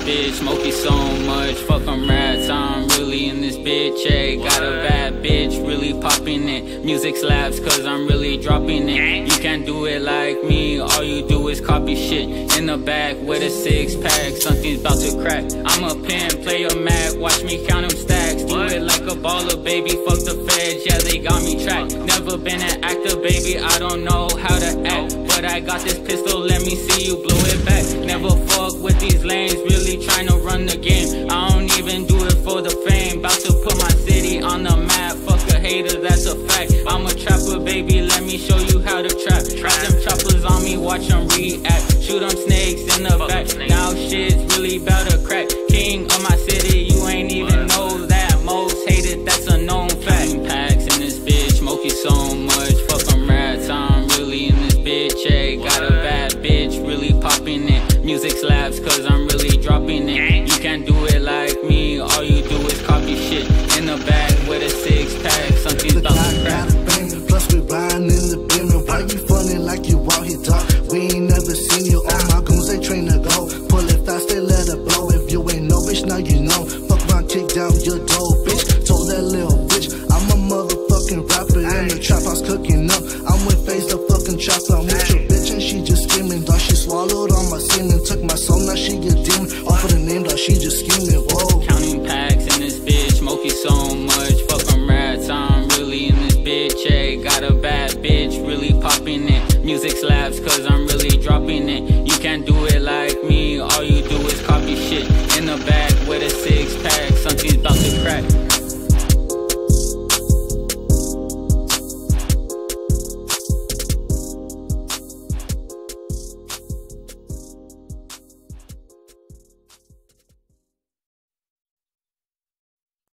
bitch, smoking so much, fuck 'em rats, I'm really in this bitch, hey. Got a bad bitch, really popping it. Music slaps cause I'm really dropping it. You can't do it like me, all you do is copy shit. In the back with a 6-pack, something's about to crack. I'm a pimp, play a Mac, watch me count them stacks. Do it like a baller, baby, fuck the feds, yeah they got me tracked. Never been an actor, baby, I don't know how to act, but I got this pistol, let me see you blow it back. Never fuck with these lanes, really trying to run the game. I don't even do it for the fame, about to put my city on the map. Fuck a hater, that's a fact. I'm a trapper, baby, let me show you how to trap. Got them choppers on me, watch them react. Shoot them snakes in the back. Now shit's really bout to crack. King of my city, you ain't even know that. Most hated, that's a known fact. Packs in this bitch, smoking so much, fuck 'em rats, I'm really in this bitch, hey. Got a bad bitch, really popping it. Music slaps cause I'm really dropping it. You can't do it like me, all you do is copy shit. In the back with a 6-pack, something's about to crack. Plus we riding in the beamer. Why you funny like you out here, dog? We ain't never seen you. All my goons, they train to go. Pull it fast, they let it blow. If you ain't no bitch, now you know. Fuck around, kick down your door, bitch. Told that little bitch, I'm a motherfucking rapper in the trap house cooking up. I'm with Face the fucking trapper. I'm with your bitch and she just screaming, dog. She swallowed all my semen, took my soul, now she get demon. Off of the name, dog, she just scheming, whoa. Counting packs in this bitch, smoking so much, fuck 'em rats, I'm really in this bitch, hey. Got a bad bitch, really popping it. Music slaps cause I'm really dropping it. You can't do it